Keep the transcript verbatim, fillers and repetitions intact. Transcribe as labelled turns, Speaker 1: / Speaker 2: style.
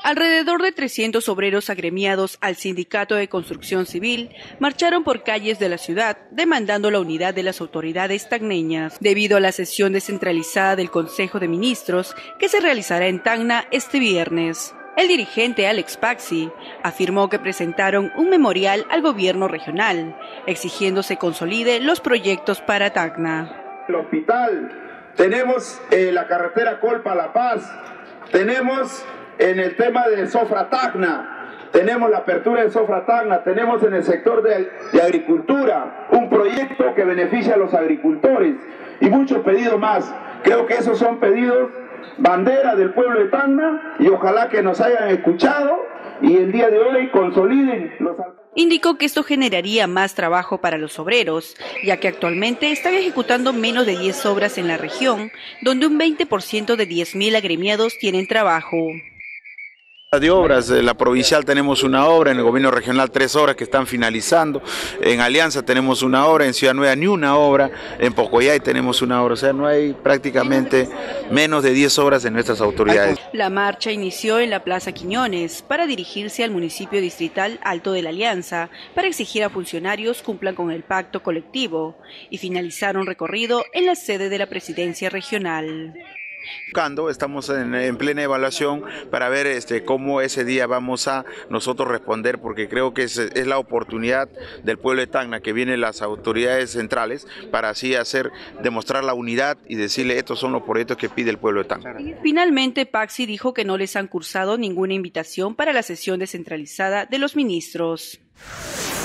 Speaker 1: Alrededor de trescientos obreros agremiados al Sindicato de Construcción Civil marcharon por calles de la ciudad demandando la unidad de las autoridades tacneñas debido a la sesión descentralizada del Consejo de Ministros que se realizará en Tacna este viernes. El dirigente Alex Paxi afirmó que presentaron un memorial al gobierno regional, exigiendo se consolide los proyectos para Tacna.
Speaker 2: El hospital, tenemos eh, la carretera Colpa-La Paz, tenemos en el tema de Sofra Tacna, tenemos la apertura de Sofra Tacna, tenemos en el sector de, de agricultura un proyecto que beneficia a los agricultores y muchos pedidos más. Creo que esos son pedidos bandera del pueblo de Tacna y ojalá que nos hayan escuchado y el día de hoy consoliden los...
Speaker 1: Indicó que esto generaría más trabajo para los obreros, ya que actualmente están ejecutando menos de diez obras en la región, donde un veinte por ciento de diez mil agremiados tienen trabajo.
Speaker 3: De obras, en la provincial tenemos una obra, en el gobierno regional tres obras que están finalizando, en Alianza tenemos una obra, en Ciudad Nueva ni una obra, en Pocoyay tenemos una obra, o sea, no hay prácticamente menos de diez obras en nuestras autoridades.
Speaker 1: La marcha inició en la Plaza Quiñones para dirigirse al municipio distrital Alto de la Alianza para exigir a funcionarios cumplan con el pacto colectivo y finalizar un recorrido en la sede de la presidencia regional.
Speaker 3: Estamos en, en plena evaluación para ver este, cómo ese día vamos a nosotros responder, porque creo que es, es la oportunidad del pueblo de Tacna que vienen las autoridades centrales para así hacer, demostrar la unidad y decirle estos son los proyectos que pide el pueblo de Tacna.
Speaker 1: Finalmente, Paxi dijo que no les han cursado ninguna invitación para la sesión descentralizada de los ministros.